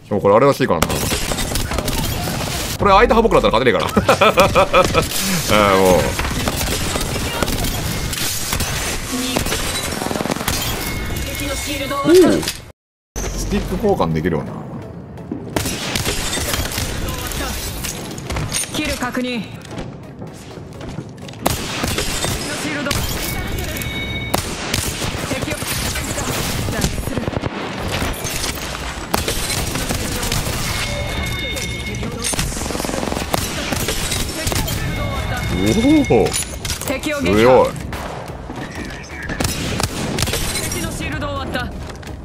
もうこれあれらしいからな。これ相手ハボクだったら勝てねえからもうスティック交換できるよな。 キル確認。 おお敵を撃破。 強い。 敵のシールド終わった。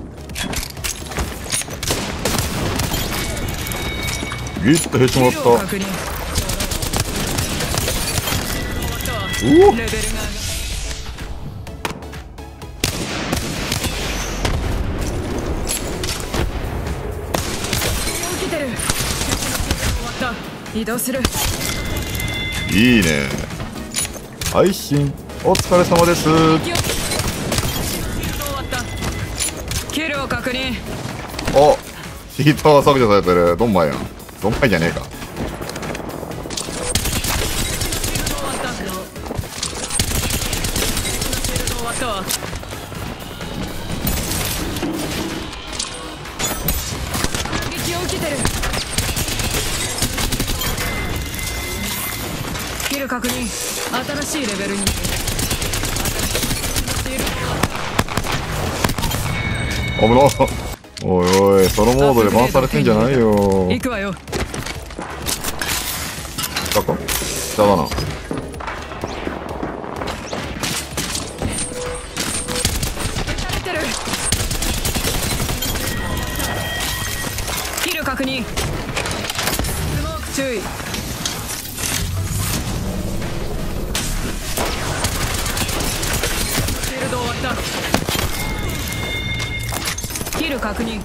ギュッとへしもらった。 確認。 おおレベルが起きてる。終わった。移動する。 いいね。配信お疲れ様です。 キルを確認。 お、シートは削除されてる。ドンマイやん。ドンマイじゃねえか。 撃を受けてる。キル確認。新しいレベルに。 危な。おいおい、ソロモードでバンされてんじゃないよ。 行くわよ。 下か？下だな。 キル確認。スモーク注意。シールド終わった。キル確認。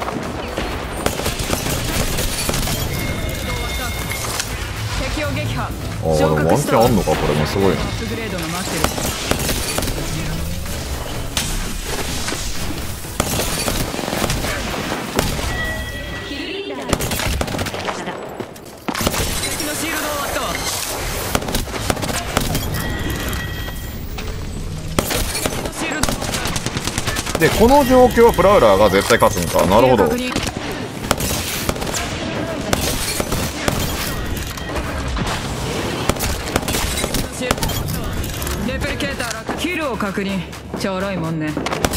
敵を撃破。 ああ、でもワンチャンあんのか、これもすごいな。 アップグレードが待ってる。 で、この状況はプラウラーが絶対勝つんか。なるほど。 レプリケーター落下。キルを確認。ちょろいもんね。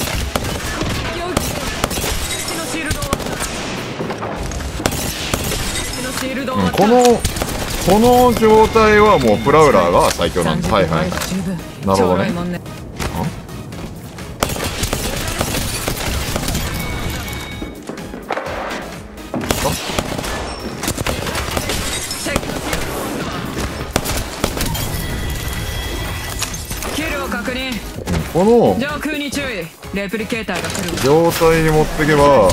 この状態はもうプラウラーが最強なんだ。はいはいはい。なるほどね。この上空に注意。レプリケーターが来る。 状態に持ってけば、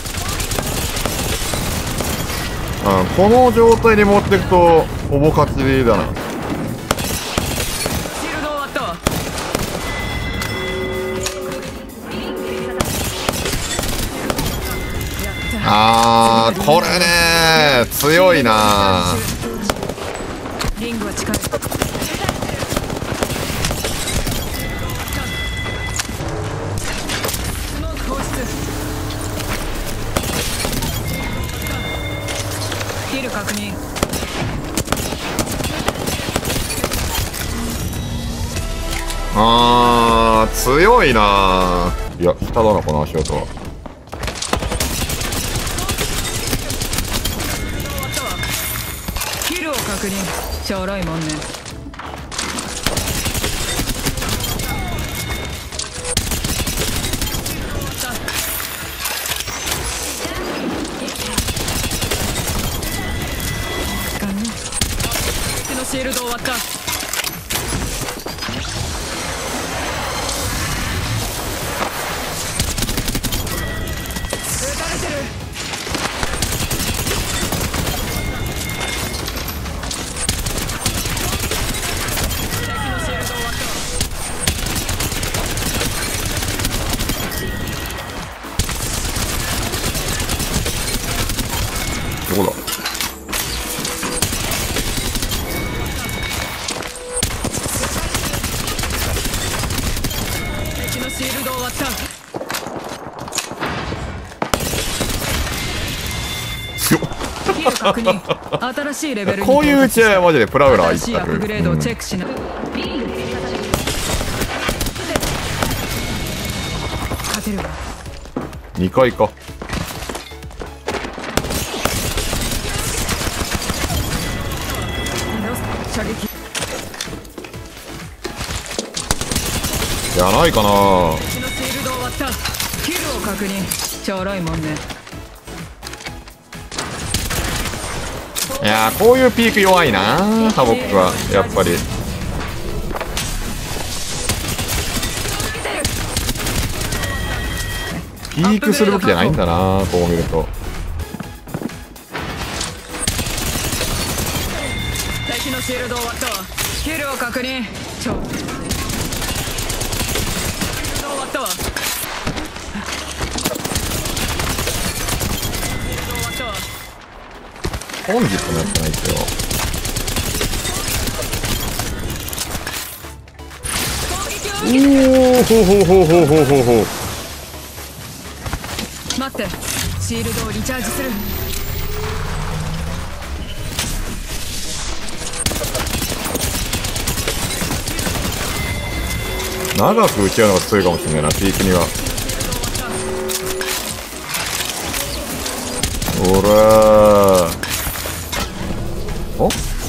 この状態に持っていくとほぼ勝ちだな。 シールド終わったわ。 これね強いな。 リングは近い。キル確認。 強いな。いや、下だな、この足音は。 キルを確認。ちょろいもんね。シールド終わった。撃たれてる。敵のシールド終わった。 どこだ。 敵のシールドを割った。 強っ。 ヒール確認。新しいレベルにこういう打ち合いはマジでプラウラー新しいアップグレードをチェックしな。勝てるわ。 2回か。 射撃。 じゃないかな。 敵のシールドを割った。キルを確認。ちょろいもんね。 いやー、こういうピーク弱いなハボックはやっぱり。ピークする武器じゃないんだな、こう見ると。 敵のシールドを割ったわ。キルを確認。シールドを割ったわ。シールドを割ったわ。 本日もやってないですよ。おお、ほうほうほうほうほうほうほう。 待って、シールドをリチャージする。 長く打ち合うのが強いかもしれないな、ピークには。ほらー。お？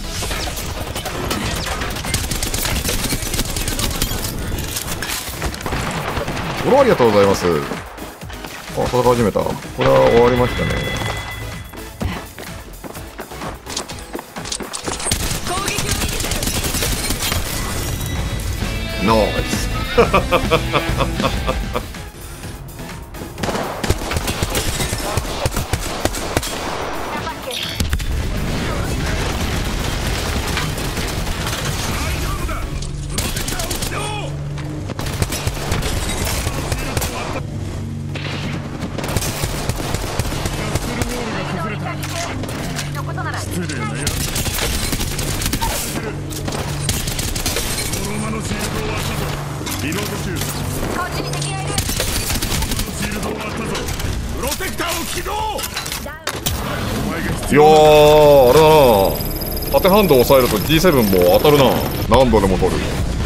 フォローありがとうございます。あ、戦い始めた。これは終わりましたね。ナイス。いやー、あれだな。縦ハンドを押さえると G7 も当たるな。何度でも取る。お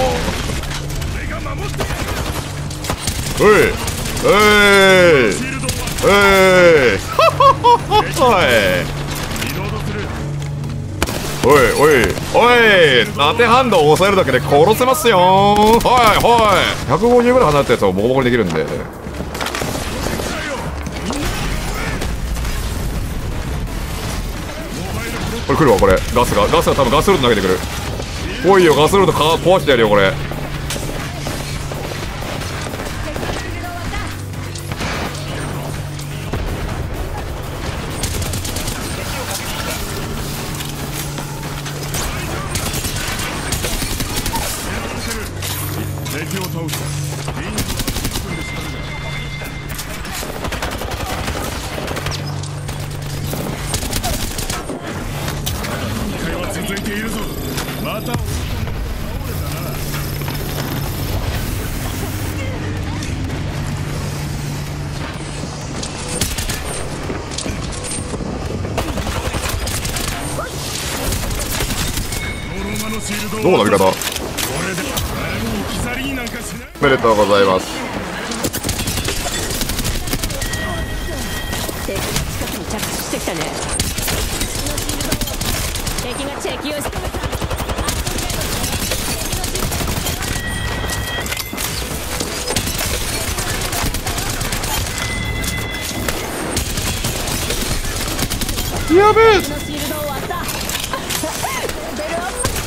ー。おいおいおいおいおいおい、縦ハンドを押さえるだけで殺せますよー。はいはい150ぐらい離れたやつをボコボコにできるんで。これ来るわ、これガスが多分ガスルート投げてくる。来いよ、ガスルート壊してやるよこれ。どうだ味方。おめでとうございます。 敵が近くに着地してきたね。敵がチェキをしてやべえ。 のシールドを割った。レベルアップ。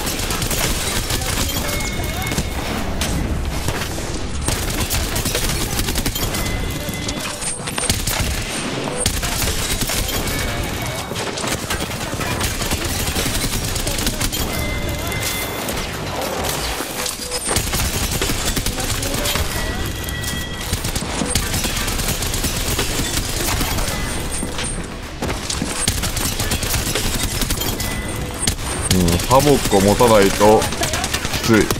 ハボックを持たないときつい。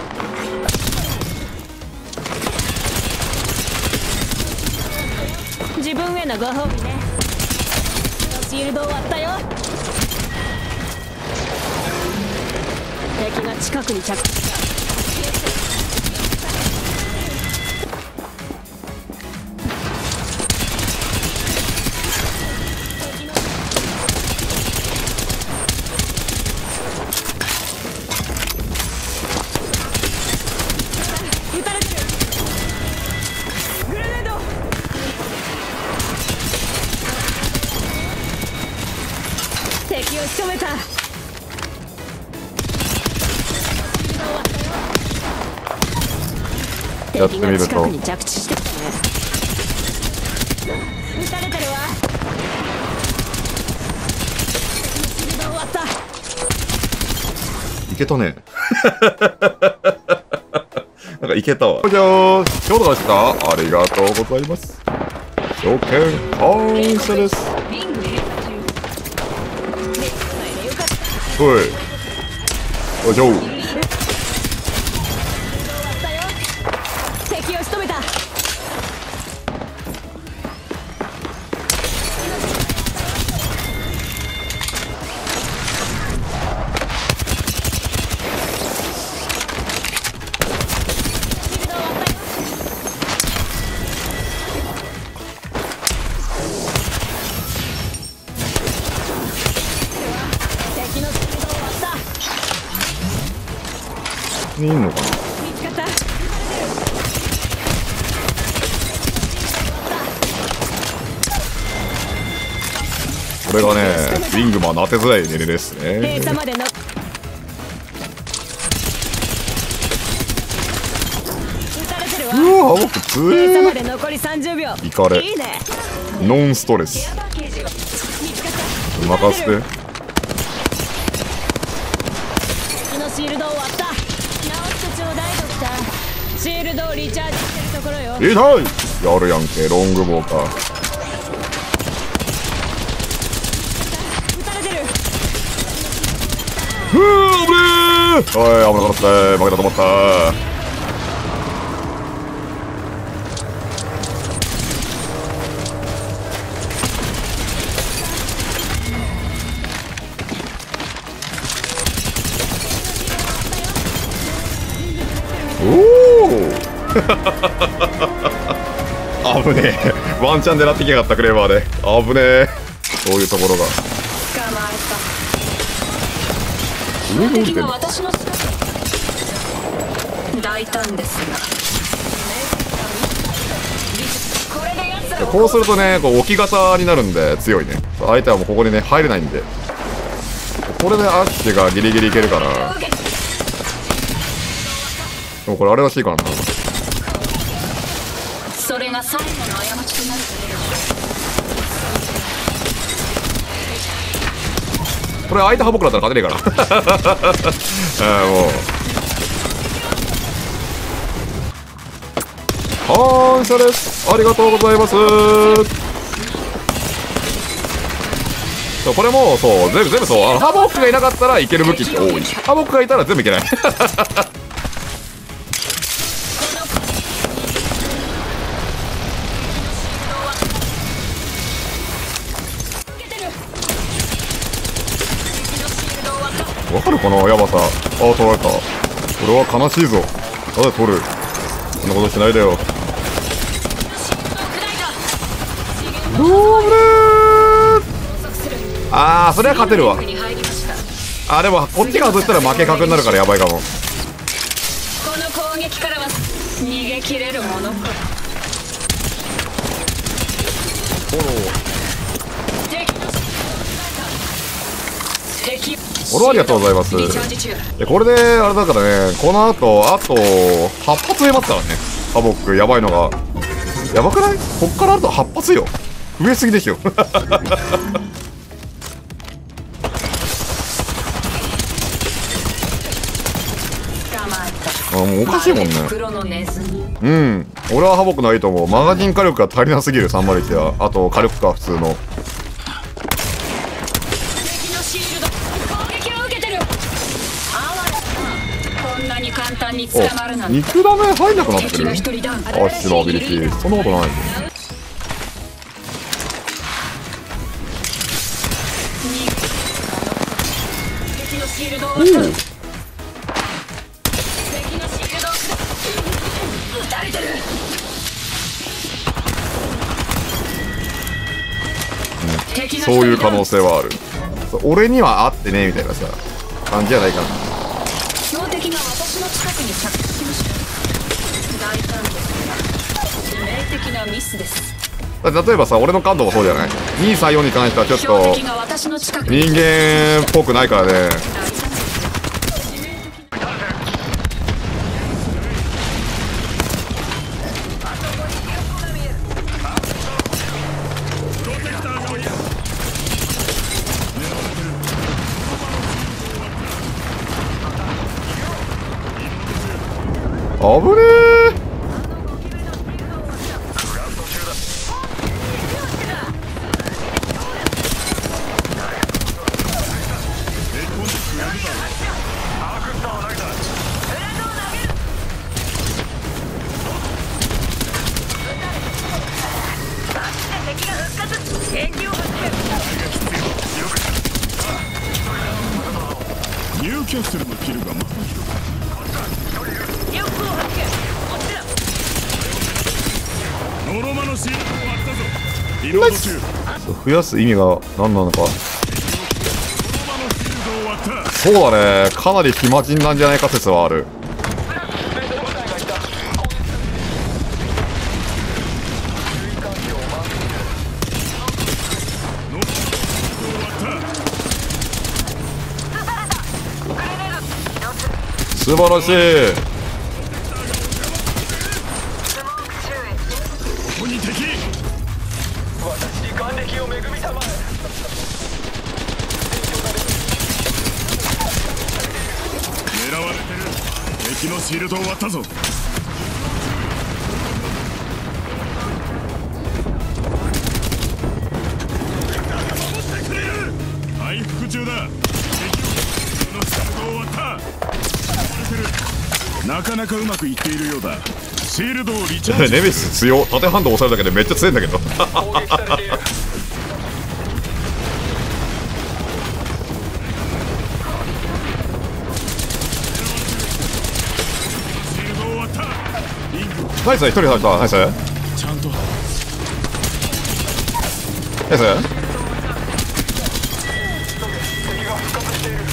自分へのご褒美ね。シールド終わったよ。敵が近くに着地。撃たれてる。グレネード。敵を仕留めた。 やってみると敵が近くに着地してきたね。撃たれてるわ。シールド終わった。 いけたね。なんかいけたわ。じゃあ、今日の話だ。ありがとうございます。条件反射です。おい。おじょう。 敵を仕留めた。敵のスピード終わった。 いいのかな。 見つかった。 これがね、ウィングマンの当てづらいネルですね。 閉鎖までの。撃たれてるわ。 うわ、僕つ閉鎖まえで残り30秒。 イカれいいね。 ノンストレス。 見つかった。 任せて。 敵のシールド終わった。直してちょうだいドクター。シールドをリチャージしてるところよ。 痛い。やるやんけ、ロングボウか。 撃たれてる。 ふぅ、危ねー。おい、危なかったー。負けたと思ったー。おお危ねえ。ワンチャン狙ってきやがったクレーバーで。危ねえ。そういうところが。 敵が私の姿に。大胆ですが。これで奴らをこうするとね、こう置き型になるんで強いね。相手はもうここにね入れないんで。これでアッシュがギリギリいけるから。でもこれあれらしいからな。 それが最後の過ちとなるこれ相手ハボクだったら勝てねえからもう反射です。ありがとうございます。これもそう全部そう、ハボックがいなかったらいける武器って多い。ハボックがいたら全部いけないわかるかな、ヤバさ。あ、取られた。これは悲しいぞ。なぜ取る。そんなことしないでよ。ドーブレー。あー、それは勝てるわ。あ、でもこっちが外したら負け確になるからやばいかも。 この攻撃からは逃げ切れるものか。 フォロー。フォローありがとうございます。でこれであれだからね、この後あと8発増えますからね。ハボックやばいのが。やばくない？こっからあと8発よ。増えすぎでしょあ、もうおかしいもんね。うん、俺はハボックないと思う。マガジン火力が足りなすぎる。301はあと火力か普通の。 お、肉ダメ入んなくなってる。あ、シのアビリティそんなことない。おお、そういう可能性はある。俺には合ってねえみたいなさ感じじゃないかな。 標的が私の近くに着地しました。大胆ですが致命的なミスです。 例えばさ、俺の感度もそうじゃない。234に関してはちょっと人間っぽくないからね。危ねえ。 ニューキャッスルのキルがまた一つ。ノロマのシールドを割ったぞ。リロード中。 増やす意味が何なのか。 ノロマのシールドを割った。 そうだね、かなり暇人なんじゃないか説はある。素晴らしい。 ここに敵。 私に眼力を恵みたまえ。 狙われてる。敵のシールドを割ったぞ。回復中だ。敵のシールドを割った。なかなかうまくいっているようだ。シールドをリチャージ。 ネメシス強。縦ハンド押されるだけでめっちゃ強いんだけど。 攻撃されている。 シールドを割った。リングナイス、一人入った。ナイスちゃんと。 ナイス。 敵が復活している。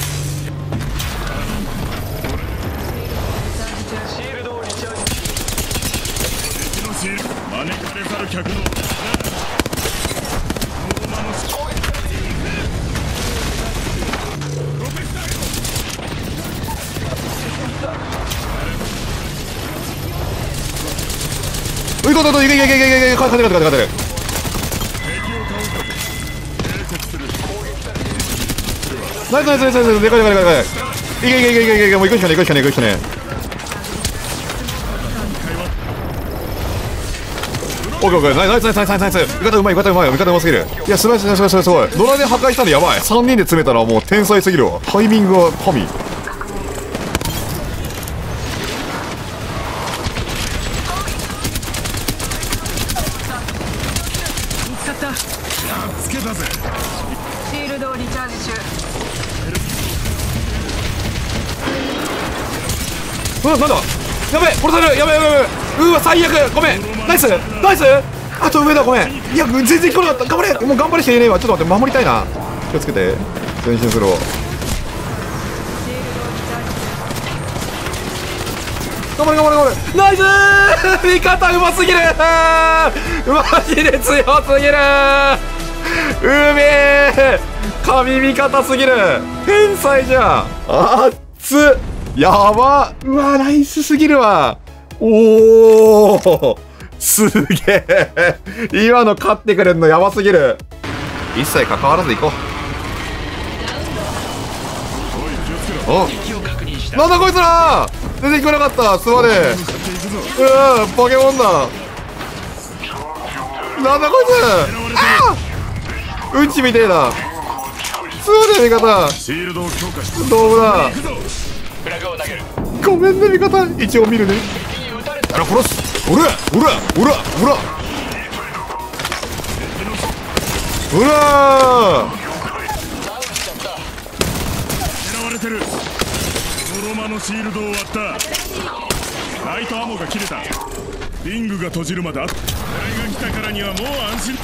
シールドをリチャージ。 敵のシールド招かれざる客のノロマのシールド。プロテクターよ。 いこういこういけいけいけいけいけ、勝てる勝てる勝てる。 敵を倒すぞ。警告する。 ナイスナイスナイスナイス。でかいでかいでかい。いけいけいけいけいけ、もう行くしかねえ行くしかねえ行くしかねえ。オッケーオッケー、ナイスナイスナイスナイスナイス。味方うまい味方うまい味方うますぎる。いや、すごいすごいすごいすごいすごい。ドラで破壊したのやばい。3人で詰めたらもう天才すぎるわ。タイミングは神。 見つかった。 やっつけたぜ。 シールドをリチャージ中。 うわ、なんだやべえ、殺される。やべえやべえやべえ。うわ、最悪。ごめん。ナイスナイス。あと上だ、ごめん。いや、全然来なかった。頑張れ。もう頑張るしか言えねえわ。ちょっと待って、守りたいな。気をつけて。前進するわ。頑張れ頑張れ頑張れ。ナイスー。味方うますぎる。マジで強すぎる。うめえ。神味方すぎる。天才じゃん。あっつ。やば。うわ、ナイスすぎるわ。おお、すげえ。今の勝ってくれるのやばすぎる。一切関わらず行こう。お、なんだこいつら。全然聞こえなかった。すまねえ。うわ、ポケモンだ。なんだこいつ。ああ、うんちみてえな。すまねえ味方。 シールドを強化した。 どうもだ。 フラグを投げる。 こごめんね味方、一応見るね。あら殺す。おらおらおらおらおら狙われてる。ノロマのシールドを割った。ライトアモが切れた。リングが閉じるまであっ。狙いが来たからにはもう安心。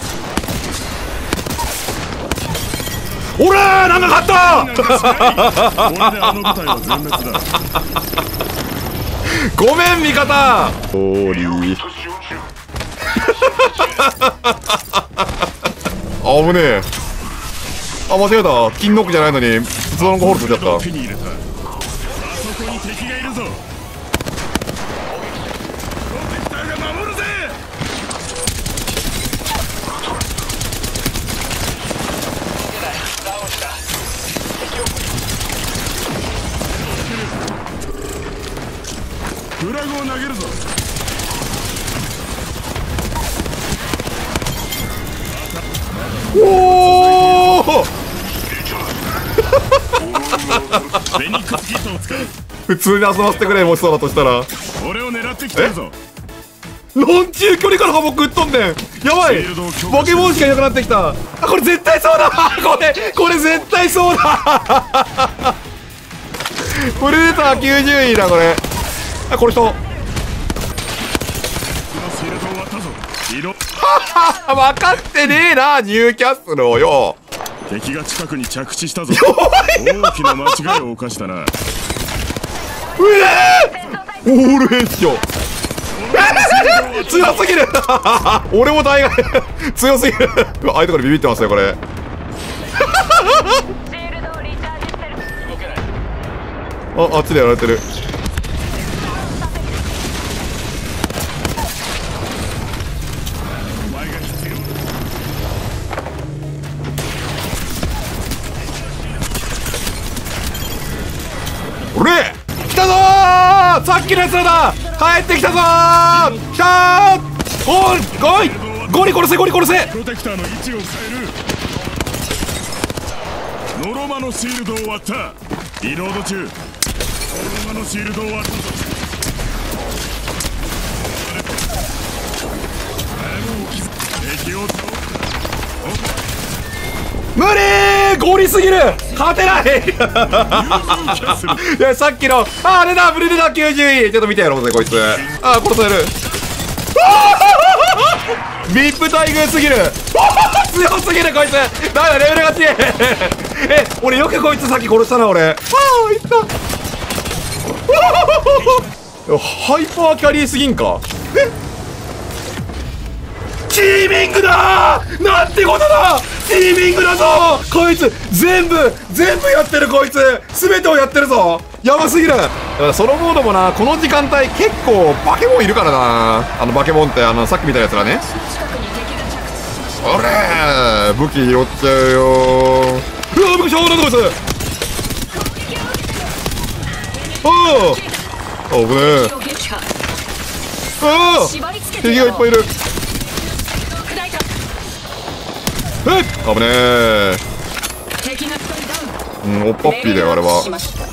おらー、なんか勝ったこれであの部隊は全滅だ。 ごめん味方。おーりーあぶねえ。あ、間違えた。金ノックじゃないのに普通のホール取っちゃった。 手に入れた。あそこに敵がいるぞ。プロテクターが守るぜ。フラグを投げるぞ。 おおフェニックスギートを使う。 普通に遊ばせてくれ、もしそうだとしたら。 俺を狙ってきてるぞ。 論中距離からハモ食っとんねん。やばい、ポケモンしかいなくなってきた。あ、これ絶対そうだこれ絶対そうだプレデター90位だこれ。あ、この人シールド終わったぞ。色分かってねえな、ニューキャッスルをよ。 敵が近くに着地したぞ。大きな間違いを犯したな。 うえー、オールヘッショ強すぎる俺も大概強すぎる相手からビビってますよこれあっちでやられてる。俺来たぞー、さっきのやつらだ、帰ってきたぞー。来たー、おい来い、ゴリ殺せゴリ殺せ。 プロテクターの位置を変える。ノロマのシールドを割った。リロード中。ノロマのシールドを割ったぞ。敵を倒す。 無理ー、ゴリすぎる、勝てないいやさっきのあれだ、ブレデター90位ちょっと見てやろうぜこいつ。あー殺されるビップ待遇すぎる強すぎるこいつ。だめだ、レベルが強い俺よくこいつさっき殺したな俺。ああいったハイパーキャリーすぎんか。チーミングだー、なんてことだ、チーミングだぞこいつ。全部やってるこいつ、全てをやってるぞ、やばすぎる。ソロモードもな、この時間帯結構バケモンいるからな。バケモンってさっき見たやつらね。あれ武器拾っちゃうよ。うわ、武器しょうがないこいつ。あぶねえ。ああ敵がいっぱいいる。危ねえ。おっぱっぴーだよあれは。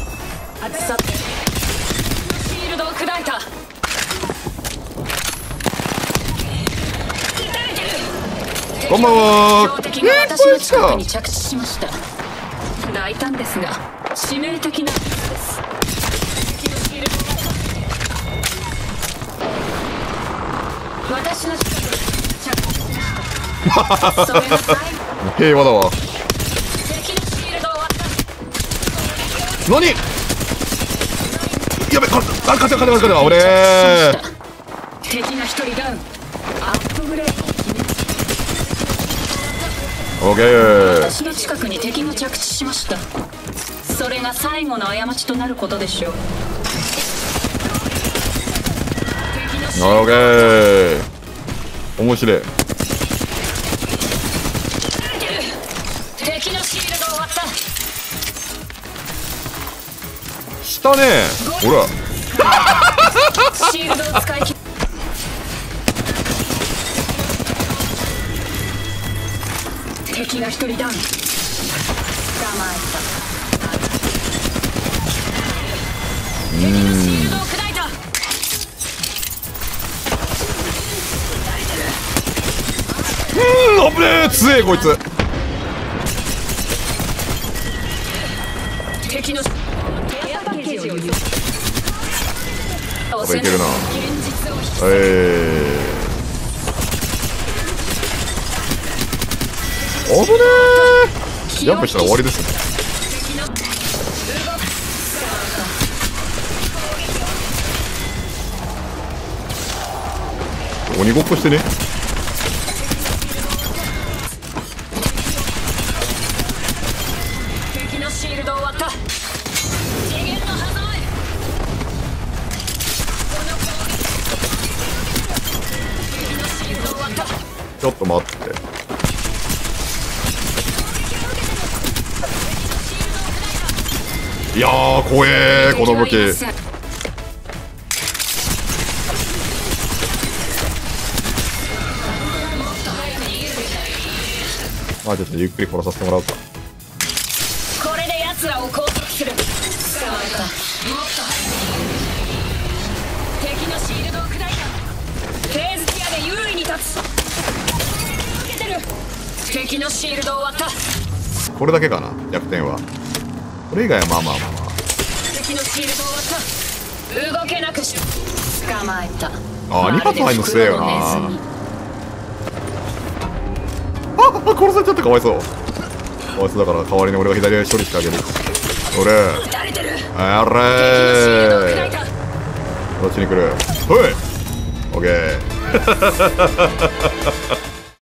こんばんは。 敵が私の近くに着地しました。大胆ですが致命的なです。私の近くに着地しました。それが最後。 平和だわ。 敵のシールドを割った。 何やべ、勝った俺。 敵が一人ダウン。アップグレード。 オッケー。 私の近くに敵が着地しました。それが最後の過ちとなることでしょう。 オッケー。面白い。 敵のシールドを割った。 したねほらシールドを使い切敵が一人ダウン。捕まえた。 敵のシールドを砕いた。 危ねえ、強えこいつ。 敵のケアパッケージを輸入。 これいけるな。 現実を引きジャンプしたら終わりですね。鬼ごっこしてね。 敵のシールドを割った。次元の狭間へ。敵のシールドを割った。 ちょっと待って。いやー怖えこの武器。まあちょっとゆっくり殺させてもらおうか。 これで奴らを拘束する。捕まえた。もっと敵のシールドを砕いた。フェーズティアで優位に立つ。受けてる。敵のシールドを割った。 これだけかな逆転は。これ以外はまあまあまあまあ。 敵のシールドを割った。動けなくし捕まえた。 あ2発入るの強えよな。殺されちゃったかわいそう。かわいそうだから代わりに俺が左足処理してあげる。俺撃たれてる。 あれーどっちに来る。ほいオッケー